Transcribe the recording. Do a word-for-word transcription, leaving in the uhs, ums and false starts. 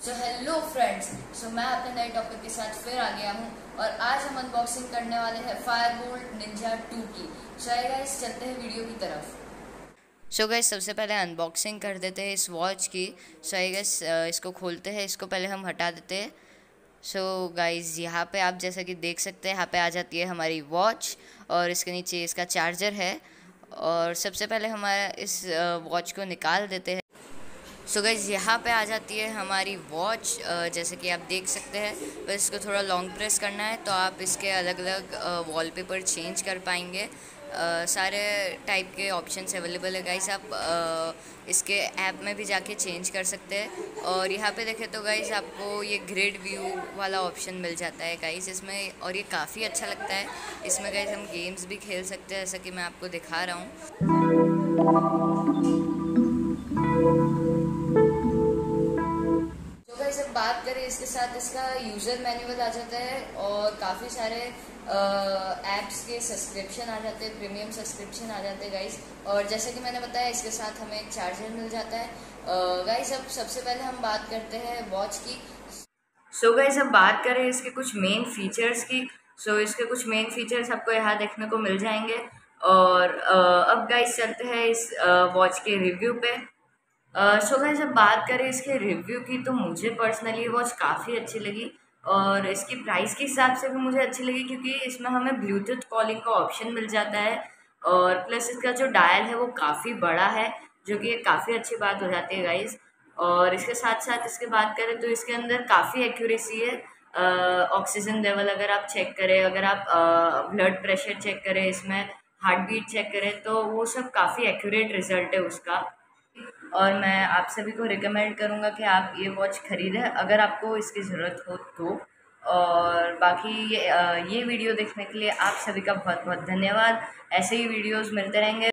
So hello friends. सो मैं अपने नए टॉपिक के साथ फिर आ गया हूँ और आज हम अनबॉक्सिंग करने वाले हैं फायरबोल्ट निंजा टू की। सो so गाइस चलते हैं वीडियो की तरफ। सो गाइस सबसे पहले अनबॉक्सिंग कर देते हैं इस वॉच की। सो आई गाइस इसको खोलते हैं, इसको पहले हम हटा देते हैं। सो so गाइस यहाँ पे आप जैसा कि देख सकते हैं यहाँ पे आ जाती है हमारी वॉच और इसके नीचे इसका चार्जर है। और सबसे पहले हमारा इस वॉच को निकाल देते हैं। सो so गाइज यहाँ पे आ जाती है हमारी वॉच। जैसे कि आप देख सकते हैं, बस इसको थोड़ा लॉन्ग प्रेस करना है तो आप इसके अलग अलग वॉलपेपर चेंज कर पाएंगे। uh, सारे टाइप के ऑप्शंस अवेलेबल है गाइस। आप uh, इसके ऐप में भी जाके चेंज कर सकते हैं। और यहाँ पे देखें तो गाइस आपको ये ग्रिड व्यू वाला ऑप्शन मिल जाता है गाइस इसमें, और ये काफ़ी अच्छा लगता है। इसमें गाइस हम गेम्स भी खेल सकते हैं, जैसा कि मैं आपको दिखा रहा हूँ। तो गाइस अब बात करें इसके साथ, इसका यूज़र मैनुअल आ जाता है और काफ़ी सारे ऐप्स के सब्सक्रिप्शन आ जाते हैं, प्रीमियम सब्सक्रिप्शन आ जाते हैं गाइस। और जैसे कि मैंने बताया इसके साथ हमें एक चार्जर मिल जाता है गाइस। अब सबसे पहले हम बात करते हैं वॉच की। सो so गाइस अब बात करें इसके कुछ मेन फीचर्स की। सो so, इसके कुछ मेन फीचर्स आपको यहाँ देखने को मिल जाएंगे। और uh, अब गाइस चलते हैं इस वॉच uh, के रिव्यू पे। सो गाइस जब बात करें इसके रिव्यू की, तो मुझे पर्सनली वॉच काफ़ी अच्छी लगी और इसकी प्राइस के हिसाब से भी मुझे अच्छी लगी, क्योंकि इसमें हमें ब्लूटूथ कॉलिंग का ऑप्शन मिल जाता है। और प्लस इसका जो डायल है वो काफ़ी बड़ा है, जो कि एक काफ़ी अच्छी बात हो जाती है गाइस। और इसके साथ साथ इसके बात करें तो इसके अंदर काफ़ी एक्यूरेसी है। ऑक्सीजन लेवल अगर आप चेक करें, अगर आप ब्लड प्रेशर चेक करें, इसमें हार्ट बीट चेक करें, तो वो सब काफ़ी एक्यूरेट रिजल्ट है उसका। और मैं आप सभी को रिकमेंड करूँगा कि आप ये वॉच ख़रीदें अगर आपको इसकी ज़रूरत हो तो। और बाकी ये ये वीडियो देखने के लिए आप सभी का बहुत बहुत धन्यवाद। ऐसे ही वीडियोस मिलते रहेंगे।